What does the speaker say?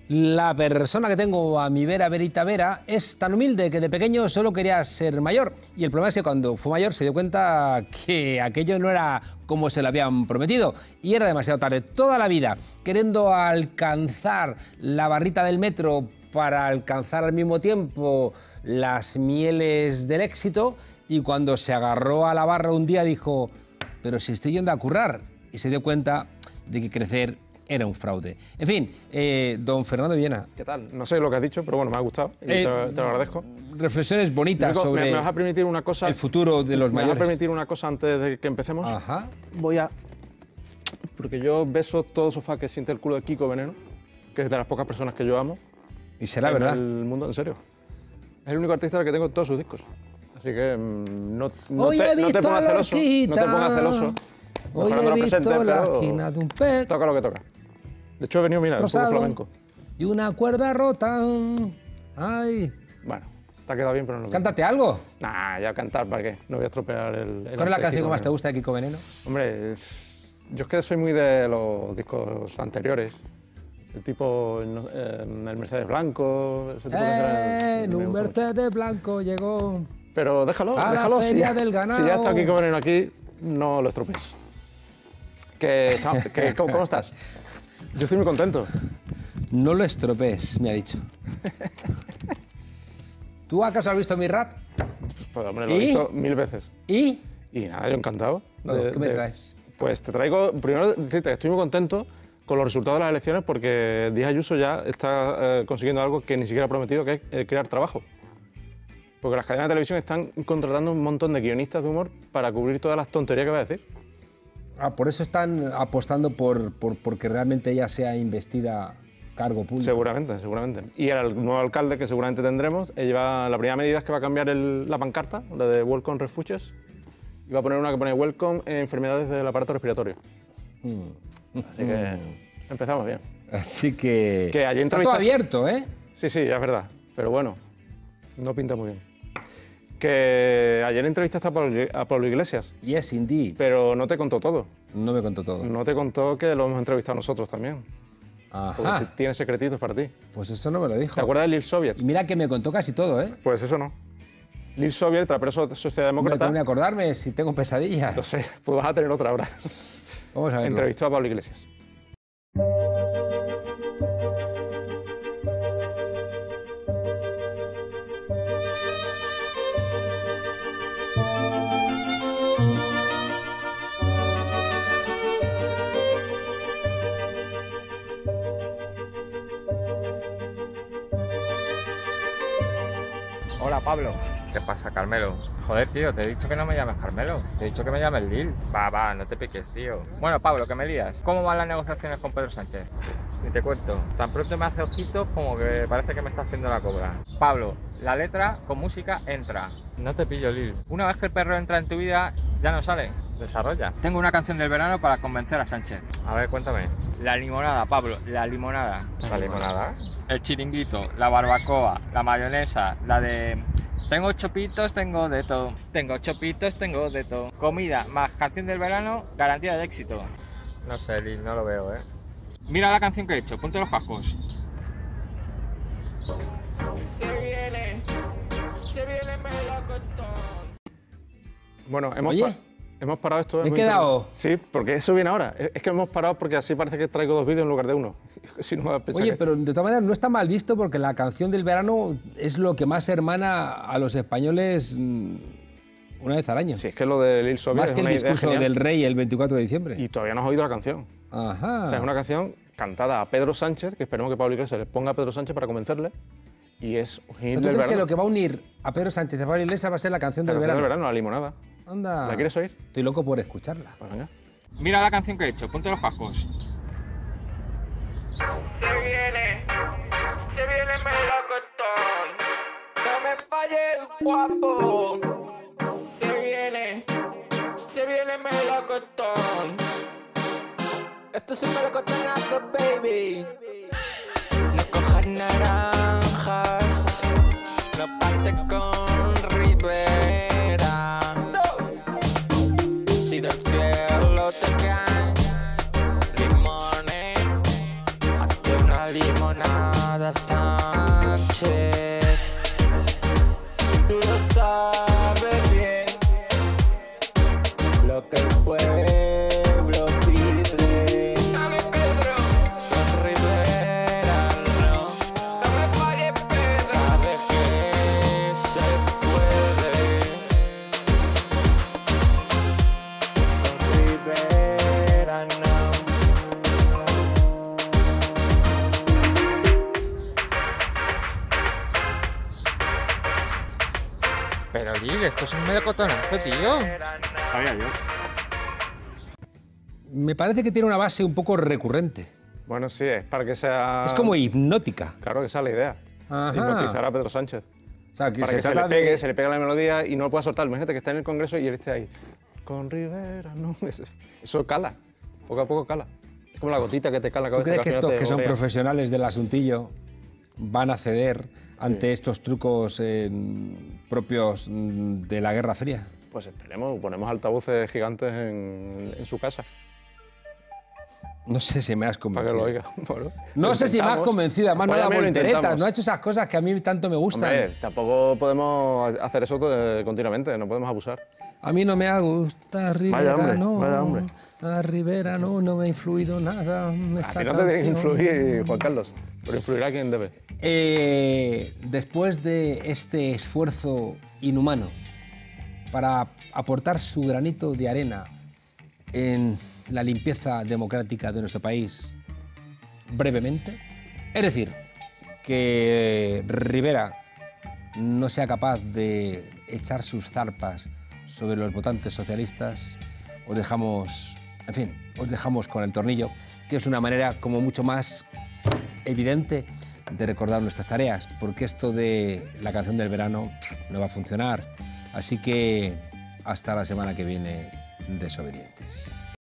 La persona que tengo a mi verita vera es tan humilde que de pequeño solo quería ser mayor. Y el problema es que cuando fue mayor se dio cuenta que aquello no era como se lo habían prometido. Y era demasiado tarde. Toda la vida queriendo alcanzar la barrita del metro para alcanzar al mismo tiempo las mieles del éxito. Y cuando se agarró a la barra un día dijo, pero si estoy yendo a currar. Y se dio cuenta de que crecer era un fraude. En fin, don Fernando Villena. ¿Qué tal? No sé lo que has dicho, pero bueno, me ha gustado y te lo agradezco. Reflexiones bonitas sobre ¿Me vas a permitir una cosa? El futuro de los mayores. ¿Me vas a permitir una cosa antes de que empecemos? Ajá. Voy a... Porque yo beso todo sofá que siente el culo de Kiko Veneno, que es de las pocas personas que yo amo. Y será verdad. En el mundo, en serio. Es el único artista del que tengo todos sus discos. Así que no te pongas celoso. No te pongas celoso. Hoy he visto la esquina de un pez. Toca lo que toca. De hecho, he venido, mira, un poco flamenco. Y una cuerda rota. Ay. Bueno, te ha quedado bien, pero no lo Cántate algo. Nah, ya cantar, ¿para qué? No voy a estropear el ¿Cuál es la canción que más te gusta de Kiko Veneno? Hombre, yo es que soy muy de los discos anteriores. El tipo, el Mercedes Blanco, ese tipo de canciones. Un Mercedes Blanco llegó. Pero déjalo. La feria del ganado. Si ya está Kiko Veneno aquí, no lo estropees. ¿Cómo estás? Yo estoy muy contento. No lo estropees, me ha dicho. ¿Tú acaso has visto mi rap? Pues hombre, lo he visto 1000 veces. ¿Y? Y nada, yo encantado. ¿Qué me traes? Pues te traigo, primero decirte que estoy muy contento con los resultados de las elecciones porque Díaz Ayuso ya está consiguiendo algo que ni siquiera ha prometido, que es crear trabajo. Porque las cadenas de televisión están contratando un montón de guionistas de humor para cubrir todas las tonterías que va a decir. Por eso están apostando porque realmente ella sea investida cargo público. Seguramente, seguramente. Y el nuevo alcalde que seguramente tendremos, la primera medida es que va a cambiar la pancarta, la de Welcome Refugees, y va a poner una que pone Welcome enfermedades del aparato respiratorio. Así que empezamos bien. Así que allí está todo abierto, ¿eh? Sí, ya es verdad, pero bueno, no pinta muy bien. Que ayer entrevistaste a Pablo Iglesias. Yes, indeed. Pero no te contó todo. No me contó todo. No te contó que lo hemos entrevistado nosotros también. Ajá. Porque tiene secretitos para ti. Pues eso no me lo dijo. ¿Te acuerdas de Lil Soviet? Y mira que me contó casi todo, ¿eh? Pues eso no. Lil Soviet, trapero socialdemócrata. No tengo que acordarme si tengo pesadillas. No sé, pues vas a tener otra ahora. Vamos a ver. Entrevistó a Pablo Iglesias. Hola, Pablo. ¿Qué pasa, Carmelo? Joder, tío, te he dicho que no me llames Carmelo. Te he dicho que me llames Lil. Va, no te piques, tío. Bueno, Pablo, que me lías. ¿Cómo van las negociaciones con Pedro Sánchez? Ni te cuento. Tan pronto me hace ojitos como que parece que me está haciendo la cobra. Pablo, la letra con música entra. No te pillo, Lil. Una vez que el perro entra en tu vida, ya no sale. Desarrolla. Tengo una canción del verano para convencer a Sánchez. A ver, cuéntame. La limonada, Pablo, la limonada. ¿La limonada? El chiringuito, la barbacoa, la mayonesa, la de... Tengo chopitos, tengo de todo. Tengo chopitos, tengo de todo. Comida más canción del verano, garantía de éxito. No sé, Lil, no lo veo, ¿eh? Mira la canción que he hecho, ponte los cascos. Se viene melocotón. Bueno, hemos parado esto. ¿Me he quedado? Sí, porque eso viene ahora. Es que hemos parado porque así parece que traigo 2 vídeos en lugar de 1. Si no, oye, pero de todas maneras no está mal visto porque la canción del verano es lo que más hermana a los españoles una vez al año. Sí, es que lo de Lil Soviet más que el discurso del rey el 24 de diciembre. Y todavía no has oído la canción. Ajá. O sea, es una canción cantada a Pedro Sánchez, que esperemos que Pablo Iglesias le ponga a Pedro Sánchez para convencerle. Y es un hit del verano. ¿Tú crees que lo que va a unir a Pedro Sánchez y a Pablo Iglesias va a ser la canción del verano? La canción del verano, la limonada. Anda. ¿La quieres oír? Estoy loco por escucharla. Pues venga. Mira la canción que he hecho, ponte los cascos. Se viene melocotón. No me falle el guapo. Se viene melocotón. Esto es un melocotonazo, baby. No cojas naranjas, no parte con Rivera. No. Si del cielo te caen limones, hazte una limonada. Rivera Sánchez. Tú lo sabes bien, lo que el pueblo pide. Dame Pedro, con Rivera no me falles Pedro. Sabes que se puede. Con Rivera no. Pero Lil, esto es un melocotonazo, tío. Sabía yo. Me parece que tiene una base un poco recurrente. Bueno, sí, es para que sea... Es como hipnótica. Claro que esa es la idea. Ajá. Hipnotizar a Pedro Sánchez. O sea, que Para que se trata le pegue, de- se le pegue la melodía y no lo pueda soltar. Imagínate que está en el Congreso y él esté ahí. Con Rivera, no. Eso cala. Poco a poco cala. Es como la gotita que te cala cada ¿Tú vez crees que al final estos te que son gotea. profesionales del asuntillo van a ceder ante estos trucos propios de la Guerra Fría? Pues esperemos, ponemos altavoces gigantes en su casa No sé si me has para que lo convencido. oiga. Bueno, No lo sé si me has intentamos. convencido, además no da Apóyame, lo volteretas, intentamos. no ha hecho esas cosas que a mí tanto me gustan. Hombre, tampoco podemos hacer eso continuamente, no podemos abusar. A mí no me ha gustado Rivera, hombre, no. vaya hombre. A Rivera no me ha influido nada. A ti no te tiene que influir, Juan Carlos, pero influirá quien debe. Después de este esfuerzo inhumano para aportar su granito de arena en la limpieza democrática de nuestro país brevemente, es decir, que Rivera no sea capaz de echar sus zarpas sobre los votantes socialistas, os dejamos, en fin, os dejamos con el tornillo, que es una manera como mucho más evidente de recordar nuestras tareas, porque esto de la canción del verano no va a funcionar. Así que hasta la semana que viene, desobedientes.